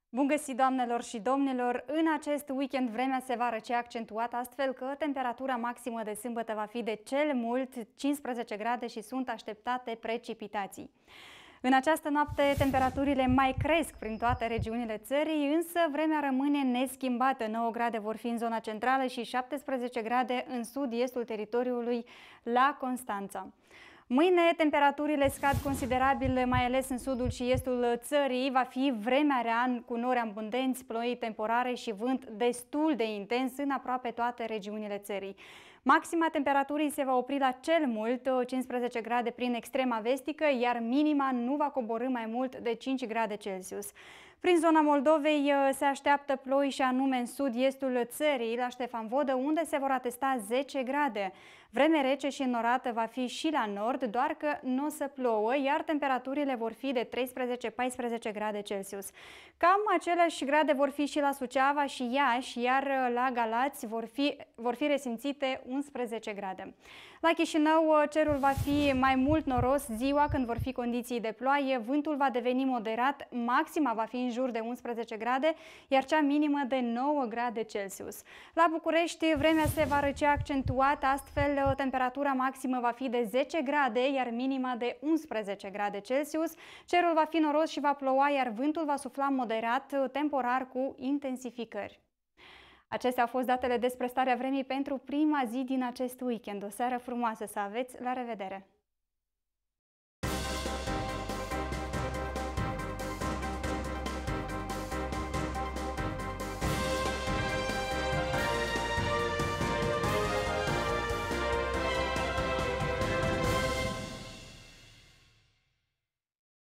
Bun găsit, doamnelor și domnilor! În acest weekend vremea se va răci accentuat, astfel că temperatura maximă de sâmbătă va fi de cel mult 15 grade și sunt așteptate precipitații. În această noapte temperaturile mai cresc prin toate regiunile țării, însă vremea rămâne neschimbată. 9 grade vor fi în zona centrală și 17 grade în sud-estul teritoriului la Constanța. Mâine temperaturile scad considerabil, mai ales în sudul și estul țării. Va fi vremea rea cu nori abundenți, ploi temporare și vânt destul de intens în aproape toate regiunile țării. Maxima temperaturii se va opri la cel mult 15 grade prin extrema vestică, iar minima nu va coborî mai mult de 5 grade Celsius. Prin zona Moldovei se așteaptă ploi și anume în sud-estul țării, la Ștefan Vodă, unde se vor atesta 10 grade. Vreme rece și înnorată va fi și la nord, doar că nu o să plouă, iar temperaturile vor fi de 13-14 grade Celsius. Cam aceleași grade vor fi și la Suceava și Iași, iar la Galați vor fi resimțite 11 grade. La Chișinău cerul va fi mai mult noros ziua, când vor fi condiții de ploaie, vântul va deveni moderat, maxima va fi în jur de 11 grade, iar cea minimă de 9 grade Celsius. La București vremea se va răci accentuat, astfel temperatura maximă va fi de 10 grade, iar minima de 11 grade Celsius. Cerul va fi noros și va ploua, iar vântul va sufla moderat, temporar cu intensificări. Acestea au fost datele despre starea vremii pentru prima zi din acest weekend. O seară frumoasă să aveți! La revedere!